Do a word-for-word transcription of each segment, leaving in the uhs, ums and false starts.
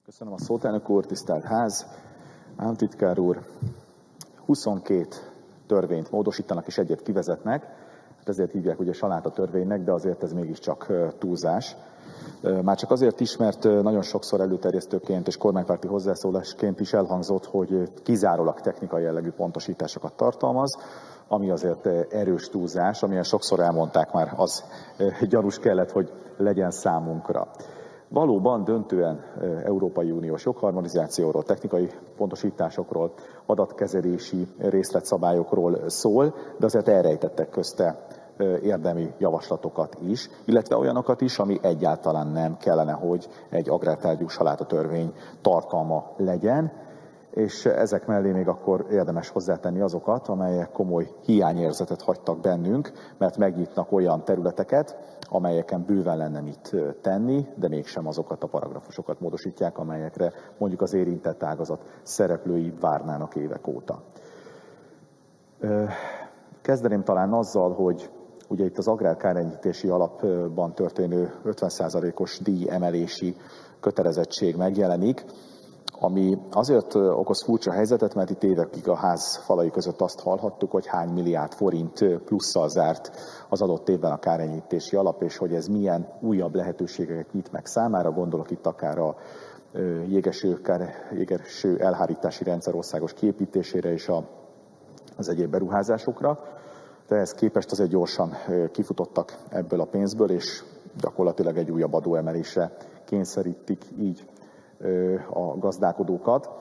Köszönöm a szót, elnök úr, tisztelt ház, államtitkár úr. huszonkét törvényt módosítanak és egyet kivezetnek, ezért hívják ugye saláta törvénynek, de azért ez mégiscsak túlzás. Már csak azért is, mert nagyon sokszor előterjesztőként és kormánypárti hozzászólásként is elhangzott, hogy kizárólag technikai jellegű pontosításokat tartalmaz, ami azért erős túlzás, amilyen sokszor elmondták már, az gyanús kellett, hogy legyen számunkra. Valóban döntően Európai Uniós jogharmonizációról, technikai pontosításokról, adatkezelési részletszabályokról szól, de azért elrejtettek közte érdemi javaslatokat is, illetve olyanokat is, ami egyáltalán nem kellene, hogy egy agrártárgyú salátatörvény tartalma legyen, és ezek mellé még akkor érdemes hozzátenni azokat, amelyek komoly hiányérzetet hagytak bennünk, mert megnyitnak olyan területeket, amelyeken bőven lenne mit tenni, de mégsem azokat a paragrafusokat módosítják, amelyekre mondjuk az érintett ágazat szereplői várnának évek óta. Kezdeném talán azzal, hogy ugye itt az agrárkárenyhítési alapban történő ötven százalékos díjemelési kötelezettség megjelenik, ami azért okoz furcsa helyzetet, mert itt évekig a ház falai között azt hallhattuk, hogy hány milliárd forint plusszal zárt az adott évben a kárenyhítési alap, és hogy ez milyen újabb lehetőségeket nyit meg számára, gondolok itt akár a jégeső, jégeső elhárítási rendszer országos kiépítésére és a, az egyéb beruházásokra. De ehhez képest azért gyorsan kifutottak ebből a pénzből, és gyakorlatilag egy újabb adóemelésre kényszerítik így a gazdálkodókat.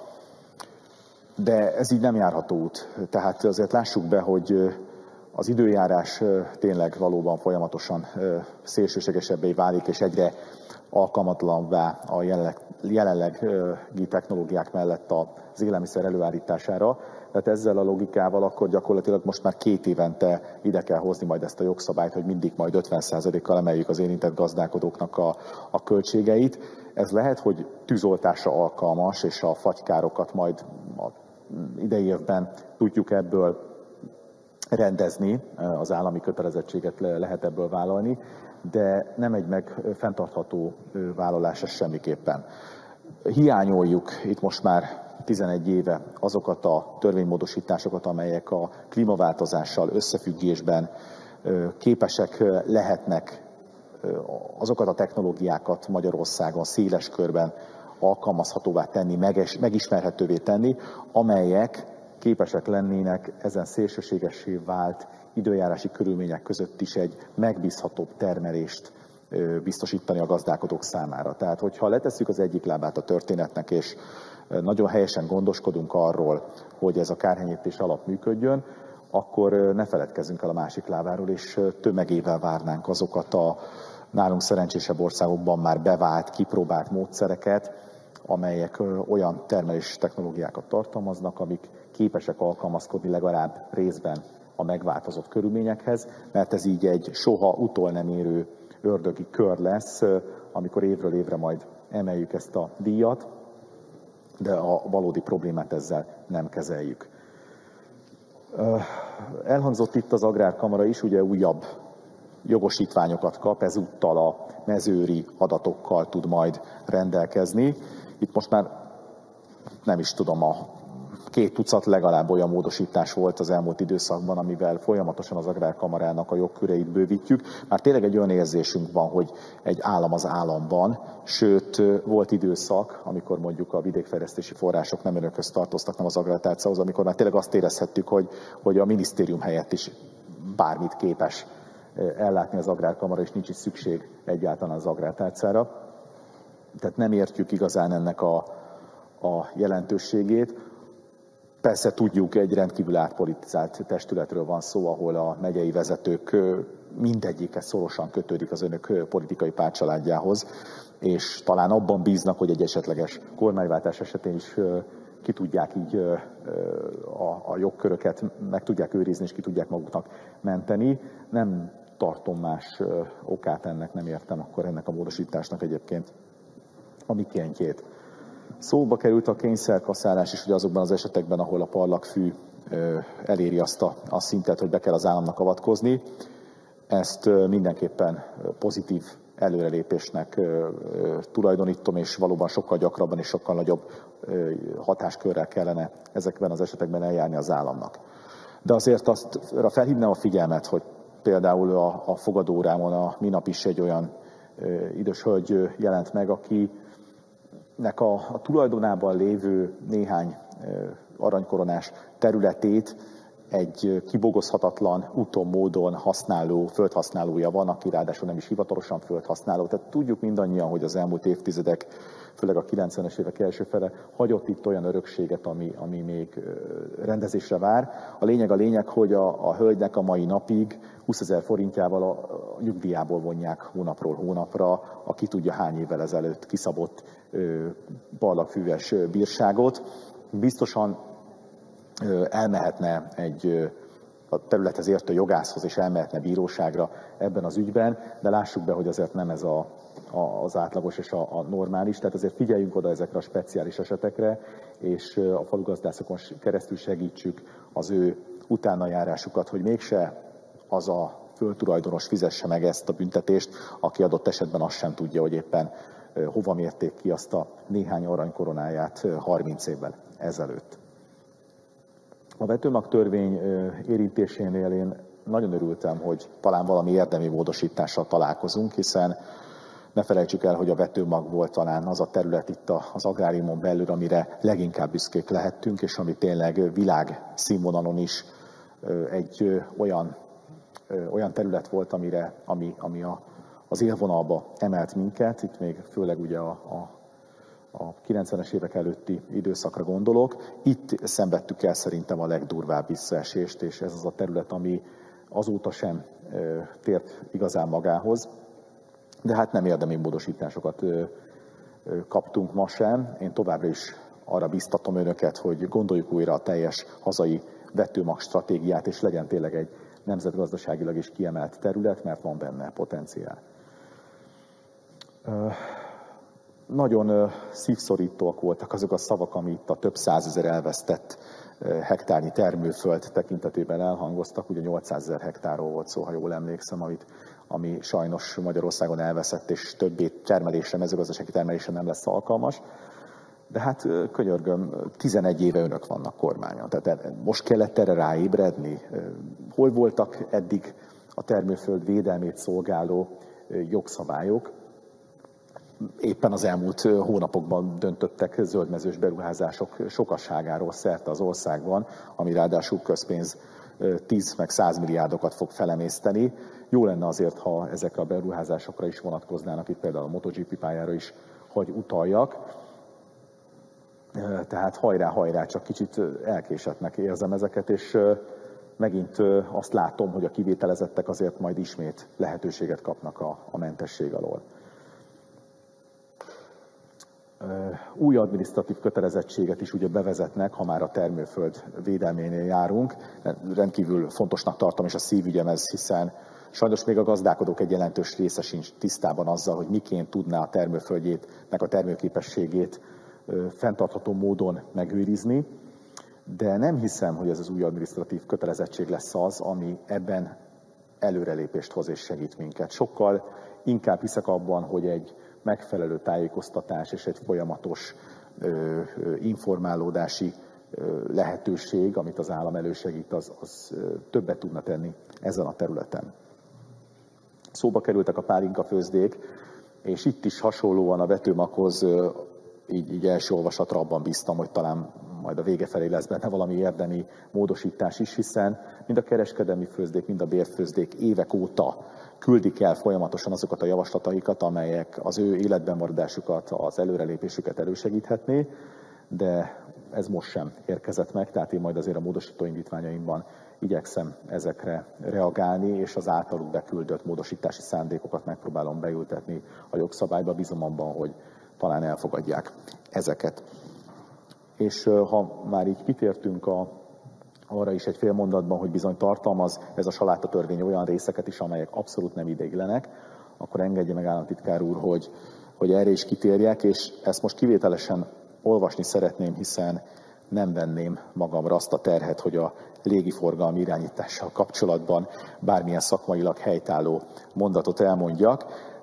De ez így nem járható út. Tehát azért lássuk be, hogy az időjárás tényleg valóban folyamatosan szélsőségesebbé válik, és egyre alkalmatlanvá a jelenleg, jelenlegi technológiák mellett az élelmiszer előállítására. Tehát ezzel a logikával akkor gyakorlatilag most már két évente ide kell hozni majd ezt a jogszabályt, hogy mindig majd ötven százalékkal emeljük az érintett gazdálkodóknak a, a költségeit. Ez lehet, hogy tűzoltásra alkalmas, és a fagykárokat majd a idei évben tudjuk ebből rendezni, az állami kötelezettséget lehet ebből vállalni, de nem egy meg fenntartható vállalás ez semmiképpen. Hiányoljuk itt most már tizenegy éve azokat a törvénymódosításokat, amelyek a klímaváltozással összefüggésben képesek lehetnek azokat a technológiákat Magyarországon széles körben alkalmazhatóvá tenni, megismerhetővé tenni, amelyek képesek lennének ezen szélsőségessé vált időjárási körülmények között is egy megbízhatóbb termelést biztosítani a gazdálkodók számára. Tehát, hogyha letesszük az egyik lábát a történetnek, és nagyon helyesen gondoskodunk arról, hogy ez a kárhenyítés alap működjön, akkor ne feledkezzünk el a másik lábáról, és tömegével várnánk azokat a nálunk szerencsésebb országokban már bevált, kipróbált módszereket, amelyek olyan termelés technológiákat tartalmaznak, amik képesek alkalmazkodni legalább részben a megváltozott körülményekhez, mert ez így egy soha utol nem érő ördögi kör lesz, amikor évről évre majd emeljük ezt a díjat, de a valódi problémát ezzel nem kezeljük. Elhangzott itt az Agrárkamara is, ugye újabb jogosítványokat kap, ezúttal a mezőri adatokkal tud majd rendelkezni. Itt most már nem is tudom, a két tucat legalább olyan módosítás volt az elmúlt időszakban, amivel folyamatosan az Agrárkamarának a jogköreit bővítjük. Már tényleg egy olyan érzésünk van, hogy egy állam az államban, sőt volt időszak, amikor mondjuk a vidékfejlesztési források nem önökhöz tartoztak, nem az agrártárcához, amikor már tényleg azt érezhettük, hogy, hogy a minisztérium helyett is bármit képes ellátni az Agrárkamara, és nincs is szükség egyáltalán az agrártárcára. Tehát nem értjük igazán ennek a, a jelentőségét. Persze tudjuk, egy rendkívül átpolitizált testületről van szó, ahol a megyei vezetők mindegyike szorosan kötődik az önök politikai pártcsaládjához, és talán abban bíznak, hogy egy esetleges kormányváltás esetén is ki tudják így a, a jogköröket, meg tudják őrizni, és ki tudják maguknak menteni. Nem tartom más okát ennek, nem értem akkor ennek a módosításnak egyébként a mikéntjét. Szóba került a kényszerkaszálás is, hogy azokban az esetekben, ahol a parlagfű eléri azt a, a szintet, hogy be kell az államnak avatkozni. Ezt mindenképpen pozitív előrelépésnek tulajdonítom, és valóban sokkal gyakrabban és sokkal nagyobb hatáskörrel kellene ezekben az esetekben eljárni az államnak. De azért azt felhívnám a figyelmet, hogy például a, a fogadóórámon a minap is egy olyan idős hölgy jelent meg, akinek a, a tulajdonában lévő néhány aranykoronás területét egy kibogozhatatlan úton, módon használó, földhasználója van, aki ráadásul nem is hivatalosan földhasználó. Tehát tudjuk mindannyian, hogy az elmúlt évtizedek, főleg a kilencvenes évek első fele hagyott itt olyan örökséget, ami, ami még rendezésre vár. A lényeg a lényeg, hogy a, a hölgynek a mai napig húszezer forintjával a, a nyugdíjából vonják hónapról hónapra, a ki tudja hány évvel ezelőtt kiszabott barlagfűves bírságot. Biztosan elmehetne egy a területhez értő jogászhoz, és elmehetne bíróságra ebben az ügyben, de lássuk be, hogy azért nem ez a, a, az átlagos és a, a normális, tehát azért figyeljünk oda ezekre a speciális esetekre, és a falugazdászokon keresztül segítsük az ő utánajárásukat, hogy mégse az a földtulajdonos fizesse meg ezt a büntetést, aki adott esetben azt sem tudja, hogy éppen hova mérték ki azt a néhány aranykoronáját harminc évvel ezelőtt. A vetőmagtörvény érintésénél én nagyon örültem, hogy talán valami érdemi módosítással találkozunk, hiszen ne felejtsük el, hogy a vetőmag volt talán az a terület itt az agráriumon belül, amire leginkább büszkék lehettünk, és ami tényleg világszínvonalon is egy olyan, olyan terület volt, amire, ami, ami a, az élvonalba emelt minket, itt még főleg ugye a, a a kilencvenes évek előtti időszakra gondolok. Itt szenvedtük el szerintem a legdurvább visszaesést, és ez az a terület, ami azóta sem tért igazán magához. De hát nem érdemi módosításokat kaptunk ma sem. Én továbbra is arra biztatom önöket, hogy gondoljuk újra a teljes hazai vetőmag stratégiát, és legyen tényleg egy nemzetgazdaságilag is kiemelt terület, mert van benne potenciál. Nagyon szívszorítóak voltak azok a szavak, ami itt a több százezer elvesztett hektárnyi termőföld tekintetében elhangoztak. Ugye nyolcszázezer hektárról volt szó, ha jól emlékszem, amit, ami sajnos Magyarországon elveszett, és többé termelésre, mezőgazdasági termelésre nem lesz alkalmas. De hát könyörgöm, tizenegy éve önök vannak kormányon. Tehát most kellett erre ráébredni. Hol voltak eddig a termőföld védelmét szolgáló jogszabályok? Éppen az elmúlt hónapokban döntöttek zöldmezős beruházások sokasságáról szerte az országban, ami ráadásul közpénz tíz meg száz milliárdokat fog felemészteni. Jó lenne azért, ha ezekre a beruházásokra is vonatkoznának, itt például a MotoGP pályára is, hogy utaljak. Tehát hajrá, hajrá, csak kicsit elkésettnek érzem ezeket, és megint azt látom, hogy a kivételezettek azért majd ismét lehetőséget kapnak a, a mentesség alól. Új adminisztratív kötelezettséget is ugye bevezetnek, ha már a termőföld védelménél járunk. Rendkívül fontosnak tartom, és a szívügyem ez, hiszen sajnos még a gazdálkodók egy jelentős része sincs tisztában azzal, hogy miként tudná a termőföldjét, meg a termőképességét fenntartható módon megőrizni. De nem hiszem, hogy ez az új adminisztratív kötelezettség lesz az, ami ebben előrelépést hoz és segít minket. Sokkal inkább hiszek abban, hogy egy megfelelő tájékoztatás és egy folyamatos ö, ö, informálódási ö, lehetőség, amit az állam elősegít, az, az ö, többet tudna tenni ezen a területen. Szóba kerültek a pálinkafőzdék, és itt is hasonlóan a vetőmaghoz ö, így, így első olvasatra abban bíztam, hogy talán majd a vége felé lesz benne valami érdemi módosítás is, hiszen mind a kereskedelmi főzdék, mind a bérfőzdék évek óta küldik el folyamatosan azokat a javaslataikat, amelyek az ő életben maradásukat, az előrelépésüket elősegíthetné, de ez most sem érkezett meg, tehát én majd azért a módosító indítványaimban igyekszem ezekre reagálni, és az általuk beküldött módosítási szándékokat megpróbálom beültetni a jogszabályba, bízom abban, hogy talán elfogadják ezeket. És ha már így kitértünk a, arra is egy fél mondatban, hogy bizony tartalmaz ez a salátatörvény olyan részeket is, amelyek abszolút nem ideiglenek, akkor engedje meg, államtitkár úr, hogy, hogy erre is kitérjek, és ezt most kivételesen olvasni szeretném, hiszen nem venném magamra azt a terhet, hogy a légiforgalmi irányítással kapcsolatban bármilyen szakmailag helytálló mondatot elmondjak,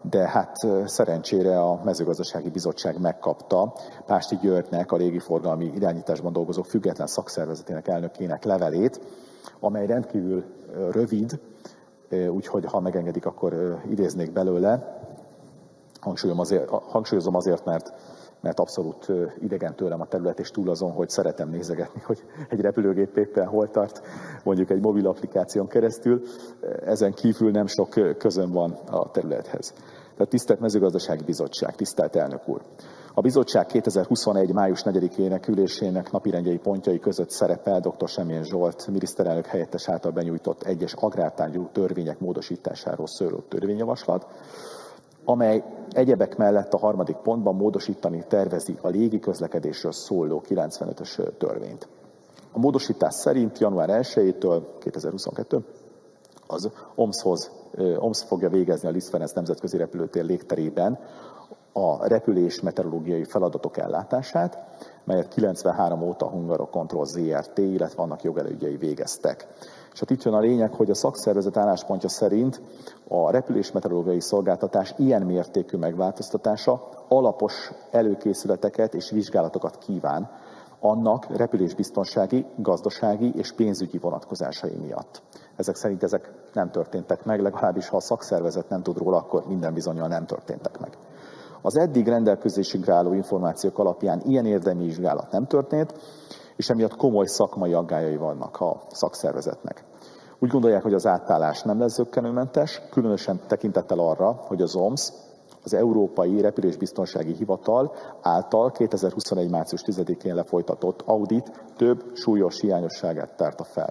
de hát szerencsére a mezőgazdasági bizottság megkapta Pásty Györgynek, a légiforgalmi irányításban dolgozó független szakszervezetének elnökének levelét, amely rendkívül rövid, úgyhogy ha megengedik, akkor idéznék belőle. Hangsúlyozom azért, hangsúlyozom azért mert, mert abszolút idegen tőlem a terület, és túl azon, hogy szeretem nézegetni, hogy egy repülőgép éppen hol tart, mondjuk egy mobil applikáción keresztül, ezen kívül nem sok közön van a területhez. Tehát tisztelt Mezőgazdasági Bizottság, tisztelt elnök úr! A bizottság kétezer-huszonegy. május negyedikének ülésének napirendjei pontjai között szerepel dr. Semjén Zsolt miniszterelnök helyettes által benyújtott egyes agrártárgyú törvények módosításáról szóló törvényjavaslat, amely egyebek mellett a harmadik pontban módosítani tervezi a légi közlekedésről szóló kilencvenötös törvényt. A módosítás szerint január elsejétől kétezer-huszonkettő az o em es-hoz, o em es fogja végezni a Liszt Ferenc nemzetközi repülőtér légterében a repülés meteorológiai feladatok ellátását, melyet kilencvenhárom óta a Hungarocontrol zé er té, illetve annak jogelődjei végeztek. És hát itt jön a lényeg, hogy a szakszervezet álláspontja szerint a repülés meteorológiai szolgáltatás ilyen mértékű megváltoztatása alapos előkészületeket és vizsgálatokat kíván annak repülésbiztonsági, gazdasági és pénzügyi vonatkozásai miatt. Ezek szerint ezek nem történtek meg, legalábbis ha a szakszervezet nem tud róla, akkor minden bizonnyal nem történtek meg. Az eddig rendelkezésünkre álló információk alapján ilyen érdemi vizsgálat nem történt, és emiatt komoly szakmai aggályai vannak a szakszervezetnek. Úgy gondolják, hogy az átállás nem lesz zökkenőmentes, különösen tekintettel arra, hogy az o em es, az Európai Repülésbiztonsági Hivatal által kétezer-huszonegy. március tizedikén lefolytatott audit több súlyos hiányosságát tárta fel.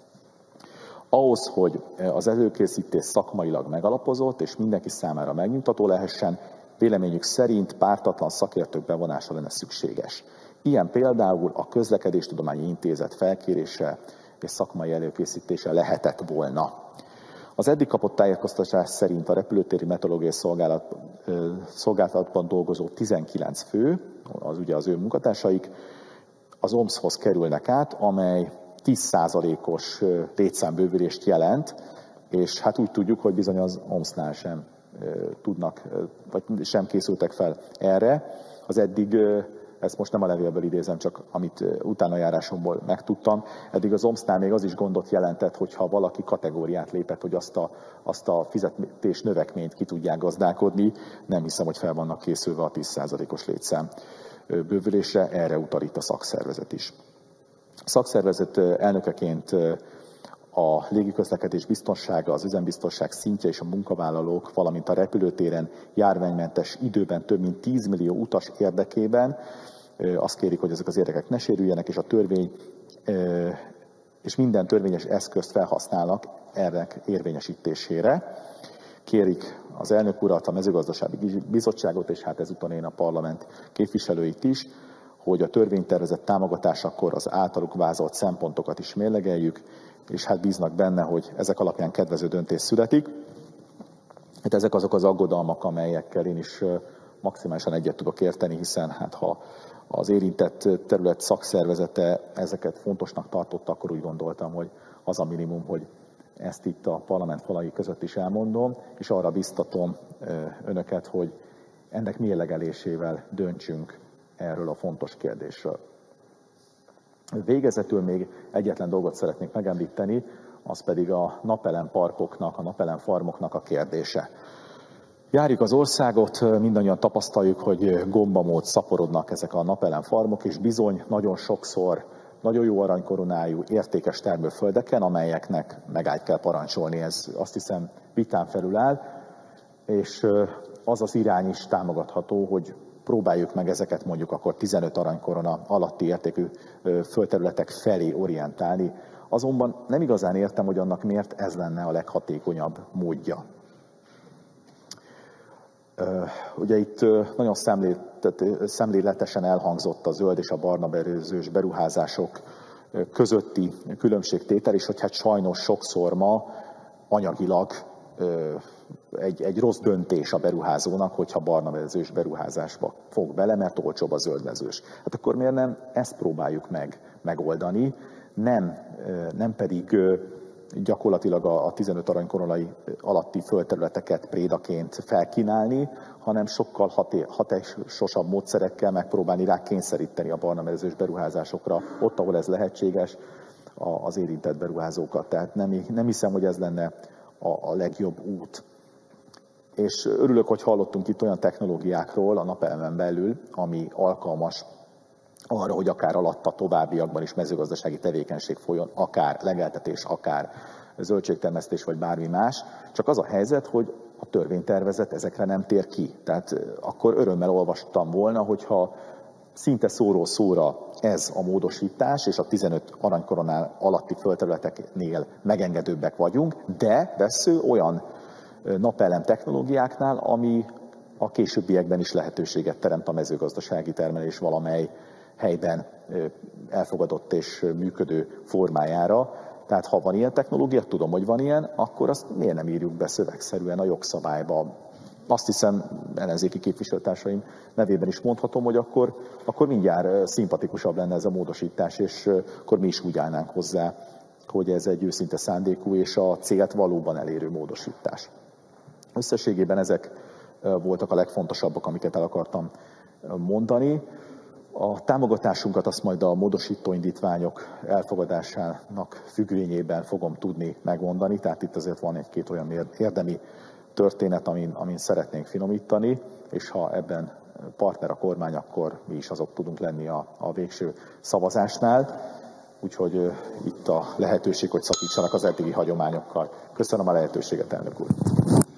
Ahhoz, hogy az előkészítés szakmailag megalapozott és mindenki számára megnyugtató lehessen, véleményük szerint pártatlan szakértők bevonása lenne szükséges. Ilyen például a Közlekedéstudományi Intézet felkérése és szakmai előkészítése lehetett volna. Az eddig kapott tájékoztatás szerint a repülőtéri meteorológiai szolgálat, szolgálatban dolgozó tizenkilenc fő, az ugye az ő munkatársaik, az o em es-hoz kerülnek át, amely tíz százalékos létszámbővülést jelent, és hát úgy tudjuk, hogy bizony az o em es-nál sem tudnak, vagy sem készültek fel erre. Az eddig, ezt most nem a levélből idézem, csak amit utánajárásomból megtudtam, eddig az o em es-nál még az is gondot jelentett, hogyha valaki kategóriát lépett, hogy azt a, azt a fizetés növekményt ki tudják gazdálkodni. Nem hiszem, hogy fel vannak készülve a tíz százalékos létszám bővülésre, erre utal itt a szakszervezet is. A szakszervezet elnökeként a légiközlekedés biztonsága, az üzembiztonság szintje és a munkavállalók, valamint a repülőtéren járványmentes időben több mint tíz millió utas érdekében azt kérik, hogy ezek az érdekek ne sérüljenek, és a törvény és minden törvényes eszközt felhasználnak ennek érvényesítésére. Kérik az elnök urat, a mezőgazdasági bizottságot, és hát ezúton én a parlament képviselőit is, hogy a törvénytervezet támogatásakor az általuk vázolt szempontokat is mérlegeljük, és hát bíznak benne, hogy ezek alapján kedvező döntés születik. Hát ezek azok az aggodalmak, amelyekkel én is maximálisan egyet tudok érteni, hiszen hát ha az érintett terület szakszervezete ezeket fontosnak tartotta, akkor úgy gondoltam, hogy az a minimum, hogy ezt itt a parlament falai között is elmondom, és arra biztatom önöket, hogy ennek mérlegelésével döntsünk erről a fontos kérdésről. Végezetül még egyetlen dolgot szeretnék megemlíteni, az pedig a napelemparkoknak, a napelemfarmoknak a kérdése. Járjuk az országot, mindannyian tapasztaljuk, hogy gombamód szaporodnak ezek a napelemfarmok, és bizony nagyon sokszor nagyon jó aranykoronájú, értékes termőföldeken, amelyeknek megállt kell parancsolni. Ez azt hiszem vitán felül áll, és az az irány is támogatható, hogy próbáljuk meg ezeket mondjuk akkor tizenöt aranykorona alatti értékű földterületek felé orientálni. Azonban nem igazán értem, hogy annak miért ez lenne a leghatékonyabb módja. Ugye itt nagyon szemléletesen elhangzott a zöld és a barna berőzős beruházások közötti különbségtétel, és hogy hát sajnos sokszor ma anyagilag egy, egy rossz döntés a beruházónak, hogyha barna mezős beruházásba fog bele, mert olcsóbb a zöld mezős. Hát akkor miért nem ezt próbáljuk meg megoldani, nem, nem pedig gyakorlatilag a tizenöt aranykoronai alatti földterületeket prédaként felkínálni, hanem sokkal hatásosabb módszerekkel megpróbálni rá kényszeríteni a barnamezős beruházásokra, ott, ahol ez lehetséges, az érintett beruházókat. Tehát nem, nem hiszem, hogy ez lenne a, a legjobb út. És örülök, hogy hallottunk itt olyan technológiákról a napelemen belül, ami alkalmas arra, hogy akár alatta továbbiakban is mezőgazdasági tevékenység folyjon, akár legeltetés, akár zöldségtermesztés, vagy bármi más. Csak az a helyzet, hogy a törvénytervezet ezekre nem tér ki. Tehát akkor örömmel olvastam volna, hogyha szinte szóról szóra ez a módosítás, és a tizenöt aranykoronál alatti földterületeknél megengedőbbek vagyunk, de vesző olyan napelem technológiáknál, ami a későbbiekben is lehetőséget teremt a mezőgazdasági termelés valamely helyben elfogadott és működő formájára. Tehát ha van ilyen technológia, tudom, hogy van ilyen, akkor azt miért nem írjuk be szövegszerűen a jogszabályba? Azt hiszem, ellenzéki képviselőtársaim nevében is mondhatom, hogy akkor, akkor mindjárt szimpatikusabb lenne ez a módosítás, és akkor mi is úgy állnánk hozzá, hogy ez egy őszinte szándékú és a célt valóban elérő módosítás. Összességében ezek voltak a legfontosabbak, amiket el akartam mondani. A támogatásunkat azt majd a módosító indítványok elfogadásának függvényében fogom tudni megmondani, tehát itt azért van egy-két olyan érdemi történet, amin, amin szeretnénk finomítani, és ha ebben partner a kormány, akkor mi is azok tudunk lenni a, a végső szavazásnál. Úgyhogy uh, itt a lehetőség, hogy szakítsanak az eddigi hagyományokkal. Köszönöm a lehetőséget, elnök úr!